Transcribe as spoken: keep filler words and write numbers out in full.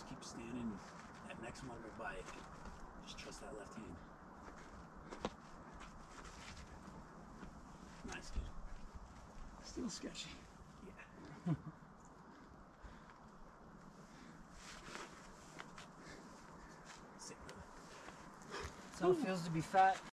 keep standing. That next one go by, just trust that left hand. Nice, dude. Still sketchy. Yeah. Sick, brother. So it feels to be fat.